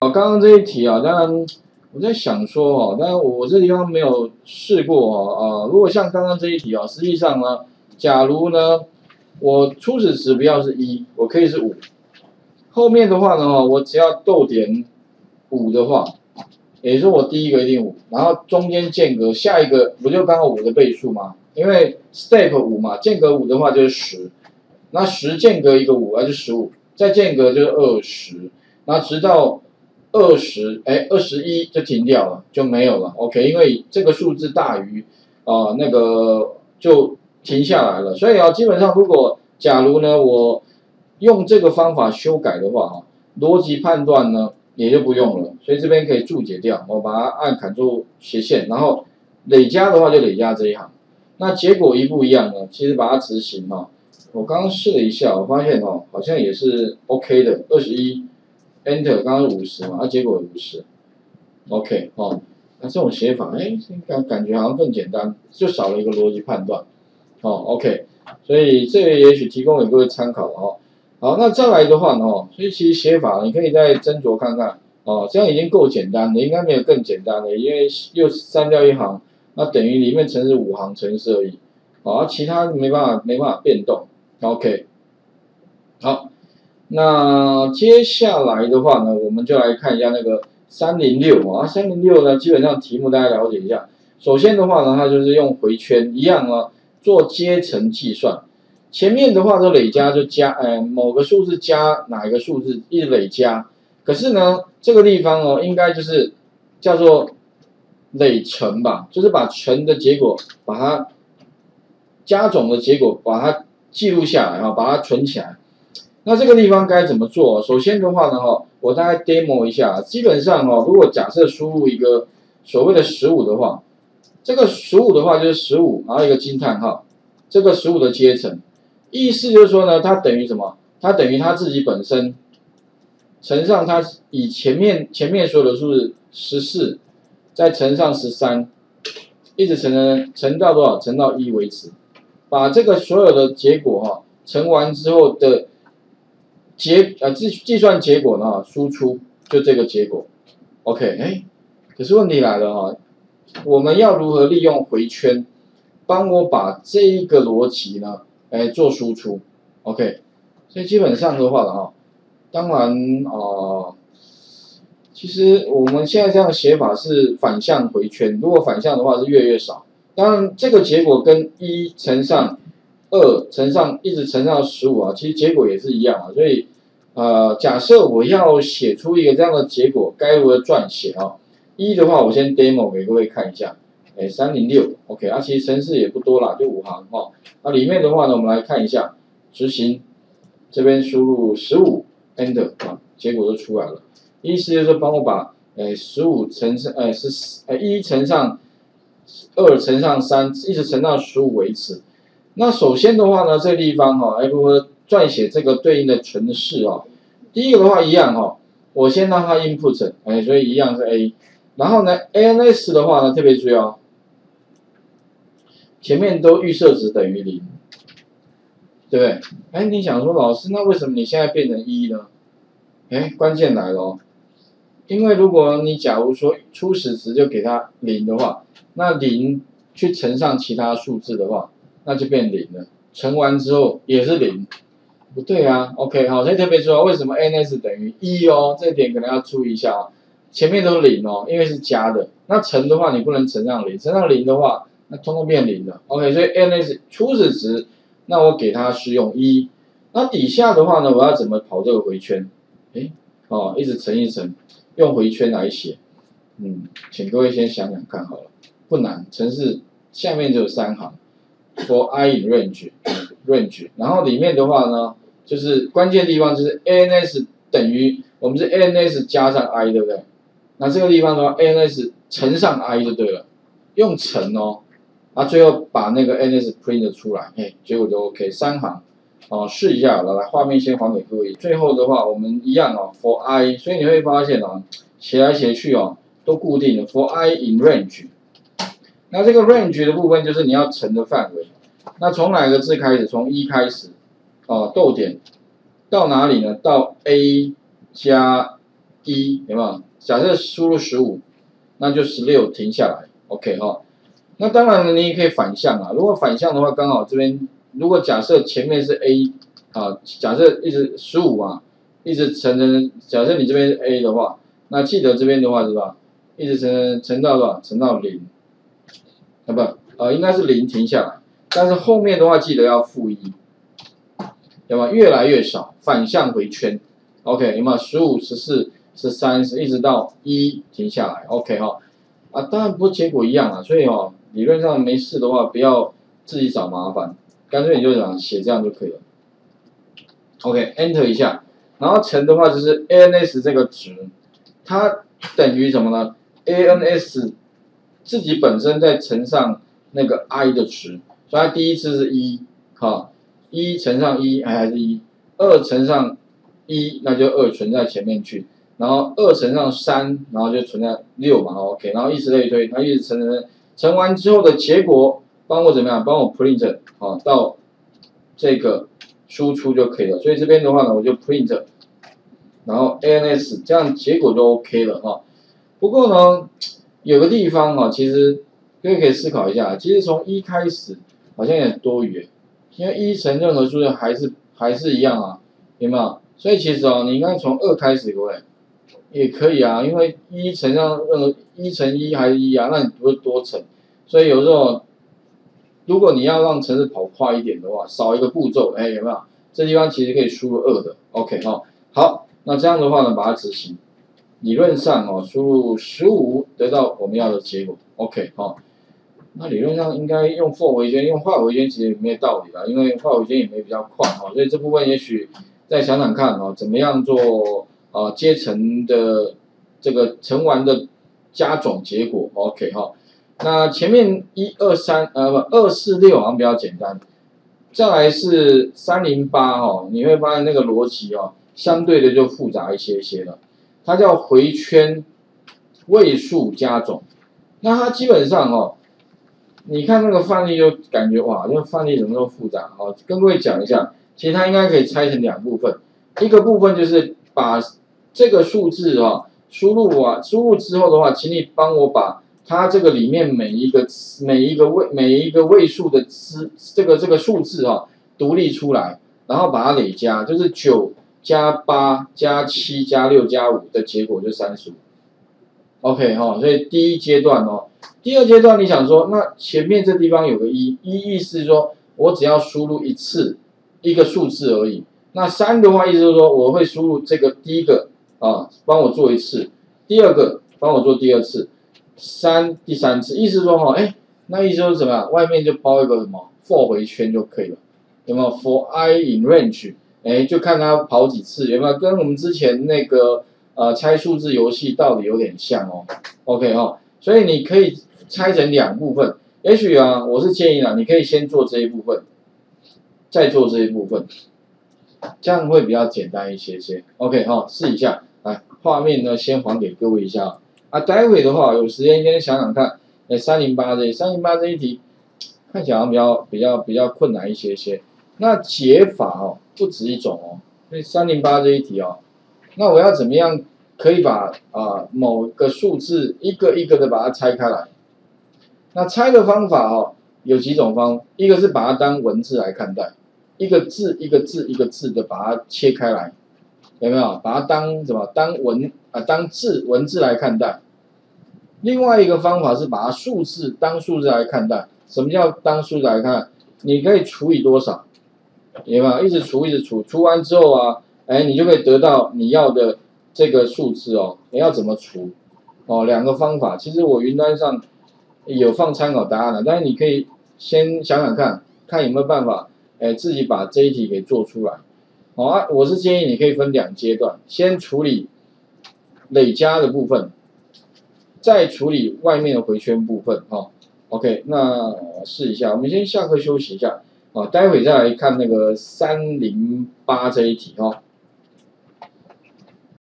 刚刚这一题啊，当然我在想说哦，但我这地方没有试过哦，如果像刚刚这一题啊，实际上呢，假如呢，我初始值不要是1，我可以是5，后面的话呢，我只要逗点5的话，也就是说我第一个一定5，然后中间间隔下一个不就刚好5的倍数吗？因为 step 5嘛，间隔5的话就是10，那10间隔一个5，那就15，再间隔就是20，然后直到21就停掉了，就没有了。OK， 因为这个数字大于那个就停下来了。所以啊，基本上如果假如呢我用这个方法修改的话逻辑判断呢也就不用了。所以这边可以注解掉，我把它按 Ctrl 斜线，然后累加的话就累加这一行。那结果一不一样呢？其实把它执行我刚刚试了一下，我发现好像也是 OK 的，21。Enter 刚刚是50嘛，结果50，OK 那这种写法，感觉好像更简单，就少了一个逻辑判断，OK， 所以这个也许提供给各位参考好，那再来的话呢所以其实写法你可以再斟酌看看这样已经够简单了，应该没有更简单的，因为又删掉一行，那等于里面程式5行程式而已，其他没办法变动 ，OK， 好。那接下来的话呢，我们就来看一下那个306306呢，基本上题目大家了解一下。首先的话呢，它就是用回圈一样做阶层计算。前面的话都累加就加某个数字加哪一个数字一直累加，可是呢这个地方应该就是叫做累乘吧，就是把乘的结果把它加总的结果把它记录下来把它存起来。那这个地方该怎么做？首先的话呢，我大概 demo 一下。基本上如果假设输入一个所谓的15的话，这个15的话就是15，然后一个惊叹号，这个15的阶层，意思就是说呢，它等于什么？它等于它自己本身乘上它以前面所有的数字14，再乘上13，一直乘到多少？乘到1为止。把这个所有的结果乘完之后的计算结果呢输出就这个结果 ，OK， 可是问题来了我们要如何利用回圈帮我把这一个逻辑呢做输出 ，OK， 所以基本上的话当然其实我们现在这样的写法是反向回圈，如果反向的话是越少。当然这个结果跟1乘上2乘上一直乘上15其实结果也是一样所以假设我要写出一个这样的结果，该如何撰写1的话，我先 demo 给各位看一下，306 OK 其实程式也不多啦，就5行那里面的话呢，我们来看一下执行，这边输入15 Enter 结果就出来了。意思就是说帮我把15乘上1乘上2乘上3，一直乘到15为止。那首先的话呢，这个地方如何撰写这个对应的程式第一个的话一样我先让它 input 所以一样是 A， 然后呢 ANS 的话呢特别注意前面都预设值等于0，对不对？你想说老师，那为什么你现在变成1呢？关键来了因为如果你假如说初始值就给它0的话，那0去乘上其他数字的话，那就变0了。乘完之后也是0，不对OK 所以特别说为什么 ANS 等于1这点可能要注意一下前面都是0因为是加的。那乘的话你不能乘上0，乘上0的话那通通变0了。OK， 所以 ANS 初始值，那我给它是用1。那底下的话呢，我要怎么跑这个回圈？一直乘一乘，用回圈来写。请各位先想想看好了，不难，程式下面就有3行 ，for I in range， 然后里面的话呢，就是关键地方就是 ANS 等于我们是 ANS 加上 I， 对不对？那这个地方的话 ，ANS 乘上 I 就对了，用乘最后把那个 ANS print 出来，结果就 OK， 3行。试一下来，画面先还给各位。最后的话，我们一样for I， 所以你会发现写来写去都固定的 for I in range。那这个 range 的部分就是你要乘的范围。那从哪个字开始？从1开始逗点到哪里呢？到 A 加 1，有没有？假设输入15，那就16停下来 ，OK 哈。那当然了，你也可以反向啊。如果反向的话，刚好这边如果假设前面是 A 啊，假设一直15啊，一直乘，假设你这边是 A 的话，那记得这边的话是吧？一直乘到多少？乘到0，啊不，应该是0停下来。但是后面的话记得要-1，对吧？越来越少，反向回圈 ，OK 有没有？15、14、13一直到1停下来 ，OK 哈。啊，当然不是结果一样啊，所以哦，理论上没事的话，不要自己找麻烦，干脆你就写这样就可以了。OK，Enter 一下，然后乘的话就是 ANS 这个值，它等于什么呢 ？ANS 自己本身再乘上那个 I 的值，所以它第一次是1，哈，1乘上1还是1，2乘上1那就2存在前面去。然后2乘上3，然后就存在6嘛 ，OK， 然后以此类推，它一直乘完之后的结果，帮我怎么样？帮我 print 好到这个输出就可以了。所以这边的话呢，我就 print， 然后 ANS， 这样结果就 OK 了哈。不过呢，有个地方哈，其实各位可以思考一下，其实从1开始好像有点多余，因为1乘任何数量还是一样啊，有没有？所以其实哦，你应该从2开始，各位。也可以啊，因为1乘上1乘1还是1啊，那你不是多乘，所以有时候如果你要让程式跑快一点的话，少一个步骤，哎，有没有？这地方其实可以输入2的 ，OK 哈、哦。好，那这样的话呢，把它执行，理论上哦，输入15得到我们要的结果 ，OK 哈、哦。那理论上应该用 for 回圈，用画回圈其实也没有道理啦，因为画回圈也没比较快哈、哦，所以这部分也许再想想看哦，怎么样做。阶层的这个乘完的加总结果 ，OK 哈。那前面1、2、3，不2、4、6好像比较简单，再来是308哈，你会发现那个逻辑哦，相对的就复杂一些了。它叫回圈位数加总，那它基本上哦，你看那个范例就感觉哇，这个范例怎么那么复杂哦？跟各位讲一下，其实它应该可以拆成2部分，一个部分就是把这个数字啊，输入之后的话，请你帮我把它这个里面每一个位数的这个数字啊独立出来，然后把它累加，就是9加8加7加6加5的结果就35。OK 哈、所以第一阶段哦，第二阶段你想说，那前面这地方有个1，意思是说我只要输入一次一个数字而已。那3的话，意思就是说我会输入这个第一个。帮我做1次，第2个帮我做第2次，3第3次，意思说哈，那意思就是什么呀？外面就包一个什么 for 回圈就可以了，有没有 for I in range？ 就看它跑几次，有没有跟我们之前那个猜数字游戏道理有点像哦 ？OK 哈，所以你可以拆成2部分，也许啊，我是建议啦，你可以先做这一部分，再做这一部分。这样会比较简单一些。OK 哈、试一下。来，画面呢先还给各位一下啊。待会的话有时间先想想看，308这一题看起来好像比较困难一些。那解法哦不止一种哦，所以308这一题哦，那我要怎么样可以把某个数字一个一个的把它拆开来？那拆的方法哦有几种一个是把它当文字来看待。一个字一个字的把它切开来，有没有？把它当什么？当文字来看待。另外一个方法是把它当数字来看待。什么叫当数字来看？你可以除以多少？有没有？一直除，除完之后啊，你就可以得到你要的这个数字哦。你要怎么除？哦，2个方法。其实我云端上有放参考答案的，但是你可以先想想看，看有没有办法。自己把这一题给做出来，好啊，我是建议你可以分2阶段，先处理累加的部分，再处理外面的回圈部分，OK， 那试一下，我们先下课休息一下，待会再来看那个308这一题，